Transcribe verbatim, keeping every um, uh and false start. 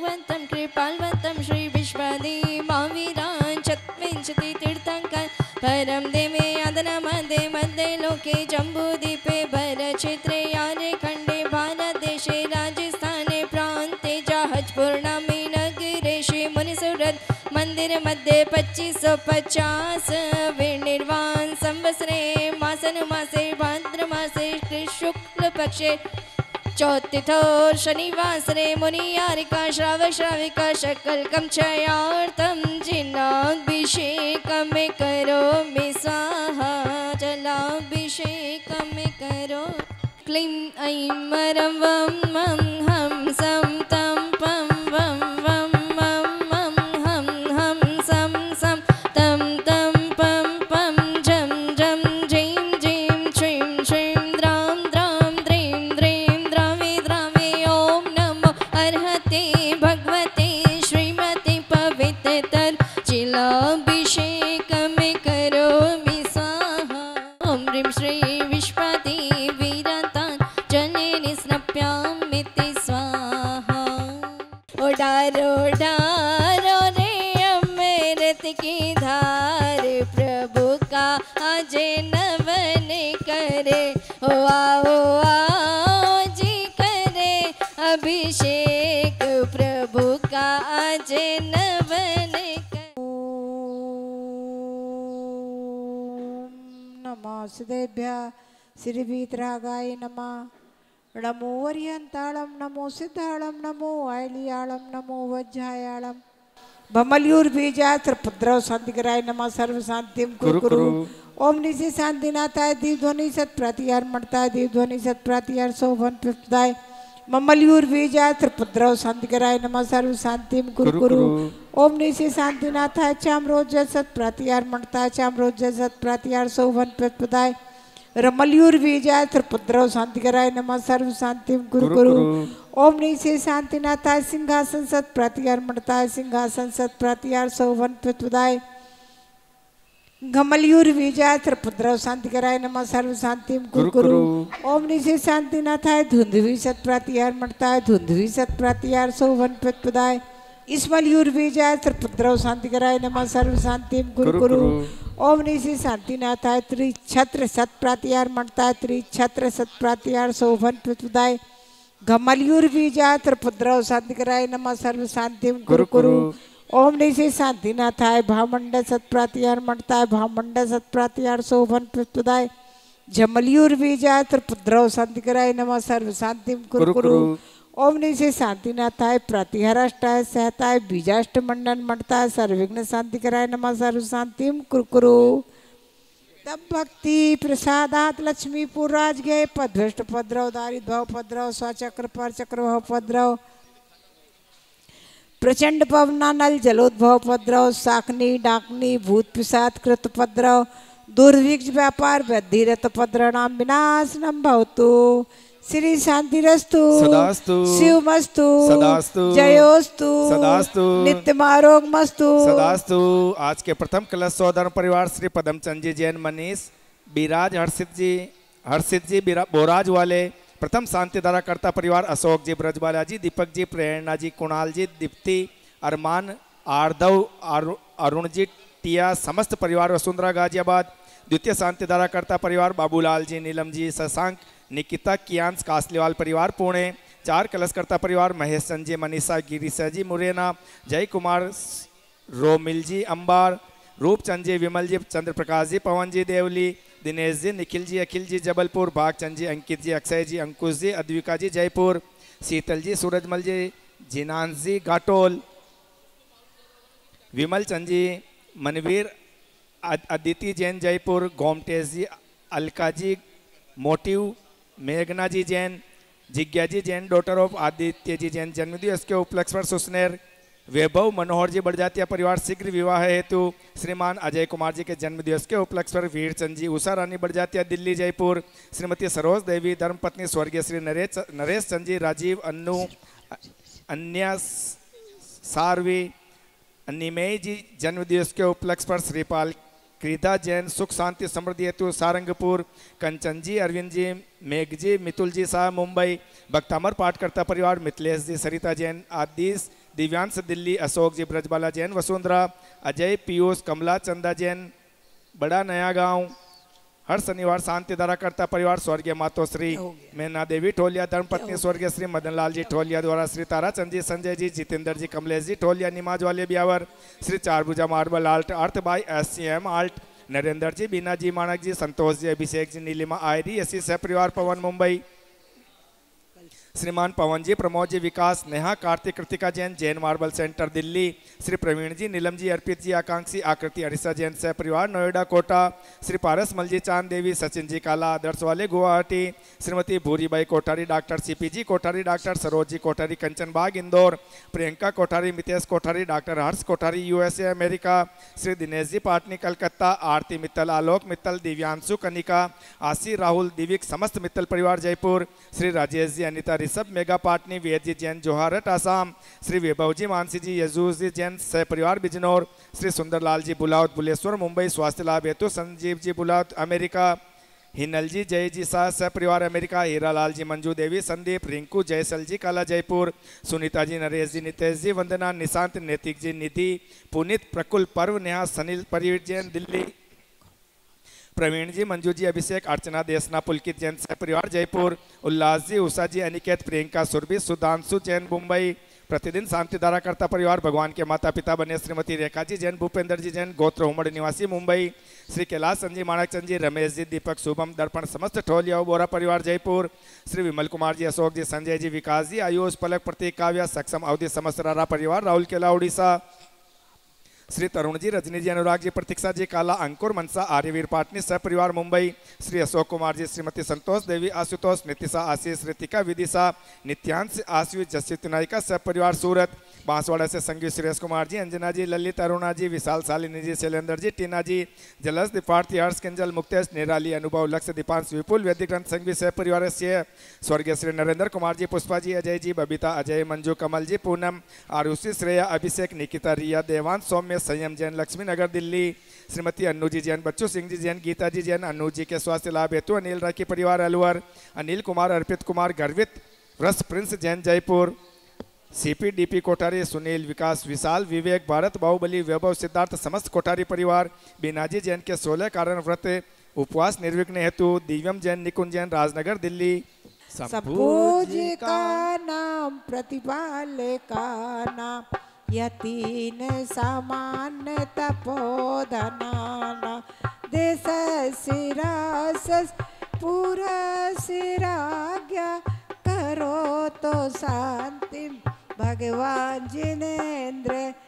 भगवन्तं कृपालवन्तं श्री विश्वदेवावीरान् चत्विंशति तीर्थङ्कर परं देवे अदनमध्ये मध्ये लोके जम्बूद्वीपे भरक्षेत्रे यारे खण्डे भारतदेशे राजस्थाने प्रान्ते जहाजपूर्णमी नगरे श्री मुनिसुरत मंदिर मध्ये पच्चीस सौ पचास विनिर्वाण संवत्सरे मासन मासे भाद्र मासे शुक्ल पक्षे चौतिथो शनिवासरे मुनियारिका श्रावक श्राविका शकल्कं चयार्थं जिनाभिषेकं करोमि स्वाहा जलाभिषेकं करो क्लीं ऐं मरं वं मं हं सं तं पं वं वं मं मं हं हं सं सं तं तं पं पं झं झं झीं झीं श्रीं श्रीं द्रां द्रां द्रीं द्रीं द्रावे द्रावे ॐ नमो अर्हते भगवते श्रीमते पवित्रतर जिलाभिषेकं करोमि स्वाहा ॐ ह्रीं श्री विश्वदेवीरतान् जनेन स्नप्यामिति स्वाहा। ओडारो डारो रे अमृत की धार प्रभु का आज नवन करे ओ आओ आओ जी करे अभिषेक प्रभु का आज नवन करे। नमः सिद्धेभ्यः श्रीवीतरागाय नमः। नमो वर्यंताळं नमो सिद्धाळं नमो आयलियाळं नमो वज्रायाळं भमल्यूर बीजात्र पुत्रौ शांतिकराय नमः सर्व शांतिम कुरु कुरु। ओम निशि शांतिनाथाय दीप ध्वनि सत प्रतिहार मणताय दीप ध्वनि सत प्रतिहार शोभन पिपदाय ममल्यूर बीजात्र पुत्रौ शांतिकराय नमः सर्व शांतिम कुरु कुरु। ओम निशि शांतिनाथाय चामरोज सत प्रतिहार मणताय चामरोज सत प्रतिहार शोभन पिपदाय रमल्यूर बीजा त्रिपुद्रौ शांतिकराय नमः सर्व शांतिम कुरु कुरु। ओम निशि शांतिनाथाय सिंहासन सत प्रतिहार मणताय सिंहासन सत प्रतिहार शोभन पिपदाय घमल्यूर बीजा त्रिपुद्रौ शांतिकराय नमः सर्व शांतिम कुरु कुरु। ओम निशि शांतिनाथाय धुंधवी सत प्रतिहार मणताय धुंधवी सत प्रतिहार शोभन पिपदाय इसमल्यूर बीजा त्रिपुद्रौ शांतिकराय नमः सर्व शांतिम कुरु कुरु। ओम निशि शांतिनाथाय त्रिछत्र सत प्रतिहार मणताय त्रिछत्र सत प्रतिहार शोभन पिपदाय घमल्यूर बीजा त्रिपुद्रौ शांतिकराय नमः सर्व शांतिम कुरु कुरु। ओम निशि शांतिनाथाय भामंड सत प्रतिहार मणताय भामंड सत प्रतिहार शोभन पिपदाय झमल्यूर बीजा त्रिपुद्रौ शांतिकराय नमः सर्व शांतिम कुरु कुरु। ओम निशि शांतिनाथाय प्रतिहाराष्टाय सहताय बीजाष्ट मंडन मणताय सर्वविघ्न शांतिकराय नमः सर्व शांतिम कुरु कुरु। तब भक्ति प्रसादात लक्ष्मीपुर राज गए पदभ्रष्ट पद्रव दारिद्र भव पद्रव स्वचक्र पर चक्र भव पद्रव प्रचंड पवना नल जलोद्भव पद्रव साकनी डाकनी भूत पिशाच कृत पद्रव दुर्भिक्ष व्यापार वृद्धिरत पद्रणाम विनाशनम भवतु। श्री शांतिरस्तु सदास्तु शिवमस्तु सदास्तु जयोस्तु सदास्तु नित्यमारोग्यमस्तु सदास्तु। आज के प्रथम कलश सौधर्म परिवार श्री पदमचंद जी जैन मनीष बिराज हर्षित जी हर्षित जी बोराज वाले प्रथम शांति धारा कर्ता परिवार अशोक जी ब्रजबाला जी दीपक जी प्रेरणा जी कुणाल जी दीप्ति अरमान आर्दव अरुण जी टिया समस्त परिवार वसुंधरा गाजियाबाद। द्वितीय शांति धारा कर्ता परिवार बाबूलाल जी नीलम जी शशांक निकिता कियांश कासलीवाल परिवार पुणे। चार कलशकर्ता परिवार महेश चंद जी मनीषा गिरीशा जी मुरैना जय कुमार रोमिल जी अंबार रूपचंद जी विमल जी चंद्र प्रकाश जी पवन जी देवली दिनेश जी निखिल जी अखिल जी जबलपुर भागचंद जी अंकित जी अक्षय जी अंकुश जी अद्विका जी जयपुर शीतल जी सूरजमल जी जिनांश जी घाटोल विमल चंद जी मनवीर अदिति जैन जयपुर गोमटेश जी अलका जी मोटिव मेघना जी जैन जिज्ञा जी जैन डॉटर ऑफ आदित्य जी जैन जन्मदिवस के उपलक्ष्य पर सुस्नेर वैभव मनोहर जी बड़जातिया परिवार शीघ्र विवाह हेतु श्रीमान अजय कुमार जी के जन्मदिवस के उपलक्ष्य पर वीरचंद जी उषा रानी बड़जातिया दिल्ली जयपुर श्रीमती सरोज देवी धर्मपत्नी स्वर्गीय श्री नरेश नरेश चंद जी राजीव अन्नू अन्या सारवी अन्निमेय जी जन्मदिवस के उपलक्ष्य पर श्रीपाल क्रीदा जैन सुख शांति समृद्धि हेतु सारंगपुर कंचन जी अरविंद जी मेघ जी मितुल जी शाह मुंबई भक्तामर पाठकर्ता परिवार मिथिलेश जी सरिता जैन आदि दिव्यांश दिल्ली, अशोक जी ब्रजबाला जैन वसुंधरा, अजय पीयूष कमला चंदा जैन बड़ा नया गांव। हर शनिवार शांति धारा करता परिवार स्वर्गीय मातोश्री मैना देवी ठोलिया, धर्मपत्नी स्वर्गीय श्री मदन लाल जी ठोलिया द्वारा श्री ताराचंद जी, संजय जी, जितेंद्र जी, कमलेश जी ठोलिया निमाज वाले ब्यावर, श्री चारभुजा मार्बल आल्ट, अर्थ बाई एस सी एम आल्ट, नरेंद्र जी, बीना जी, मानक जी, संतोष जी, अभिषेक जी, नीलिमा आयरी, ऐसी सह परिवार पवन मुंबई, श्रीमान पवन जी, प्रमोद जी, विकास, नेहा, कार्तिक, कृतिका जैन, जैन मार्बल सेंटर दिल्ली, श्री प्रवीण जी, नीलम जी, अर्पित जी, आकांक्षी, आकृति, अरिसा जैन सह परिवार नोएडा कोटा, श्री पारस मल जी, चांद देवी, सचिन जी काला आदर्श वाले Guwahati, Shrimati Bhuribai Kothari, doctor C P ji Kothari, doctor Saroj ji Kothari, Kanchan Bagh Indore, Priyanka Kothari, Mitesh Kothari, doctor Harsh Kothari, USA America, Shri Dinesh ji Patni Calcutta, Aarti Mittal, Alok Mittal, Divyanshu Kanika, Aashi Rahul, Divik, समस्त मित्तल परिवार जयपुर, श्री राजेश जी, अनिता ऋषभ मेगा पाटनी, वेद जी जैन जोहारट आसाम, श्री वैभव जी, मानसी जी, यजूस जी जैन सह परिवार बिजनौर, श्री सुंदरलाल जी बुलावत बुलेश्वर मुंबई स्वास्थ्य लाभ हेतु, संजीव जी बुलावत अमेरिका, हिनल जी जय जी शाह सह परिवार अमेरिका, हीरालाल जी, मंजू देवी, संदीप, रिंकू, जयसल जी काला जयपुर, सुनीता जी, नरेश जी, नितेश जी, वंदना, निशांत, नैतिक जी, निधि, पुनीत, प्रकुल, पर्व, नेहा, सनील परिवीर जैन दिल्ली, प्रवीण जी, मंजू जी, अभिषेक, अर्चना, देसना, पुलकित जैन सह परिवार जयपुर, उल्लास जी, उषा जी, अनिकेत, प्रियंका, सुरभि, सुधांशु जैन मुंबई, प्रतिदिन शांति धारा करता परिवार भगवान के माता पिता बने श्रीमती रेखा जी जैन, भूपेंद्र जी जैन, गोत्र उमड़ निवासी मुंबई, श्री कैलाश संजी, माणक चंद जी, रमेश जी, दीपक, शुभम, दर्पण समस्त ठोलिया बोरा परिवार जयपुर, श्री विमल कुमार जी, अशोक जी, संजय जी, विकास जी, आयुष, पलक, प्रतीक, काव्या, सक्षम, अवधि समस्त रारा परिवार राहुल केला उड़ीसा, श्री तरुण जी, रजनी जी, अनुराग जी, प्रतीक्षा जी काला, अंकुर, मनसा, आर्यवीर पाटनी सह परिवार मुंबई, श्री अशोक कुमार जी, श्रीमती संतोष देवी, आशुतोष, नितिशा, आशीष, रितिका, विदिशा, नित्यांश, आशु, जसवित नायिका सह परिवार सूरत, बांसवाड़ा से संगीत सुरेश कुमार जी, अंजना जी, ललित, अरुणा जी, विशाल, शालिनी जी, शैलेंद्र जी, टीना जी, जलस, दीपार्थी, हर्ष, किंजल, मुक्तेश, निराली, अनुभव, लक्ष्य, दीपांश, विपुल, वैदिक ग्रंथ संघवी सह परिवार से स्वर्गीय श्री नरेंद्र कुमार जी, पुष्पा जी, अजय जी, बबीता, अजय, मंजू, कमल जी, पूनम, आरुषि, श्रेया, अभिषेक, निकिता, रिया, देवान, सौम्य, संयम जैन, लक्ष्मी नगर दिल्ली, श्रीमती अन्नू जी जैन, बच्चू सिंह जी जैन, गीता जी जैन, अन्नू जी के स्वास्थ्य लाभ हेतु, अनिल राखी परिवार अलवर, अनिल कुमार, अर्पित कुमार, गर्वित, रस Prince Jain Jaipur, C P D P Kothari, Sunil, Vikas, Vishal, Vivek, Bharat, Bahubali, Vaibhav, Siddharth समस्त कोठारी परिवार, बीनाजी जैन के सोलह कारण व्रत उपवास निर्विघ्न हेतु, दिव्यम जैन, निकुंज जैन, राजनगर दिल्ली, संपूज का नाम, प्रतिपाल का नाम, यतीन समान तपोधनाना, देश सिरास पूरा सिराज्ञा, करो तो शांति भगवान जिनेन्द्र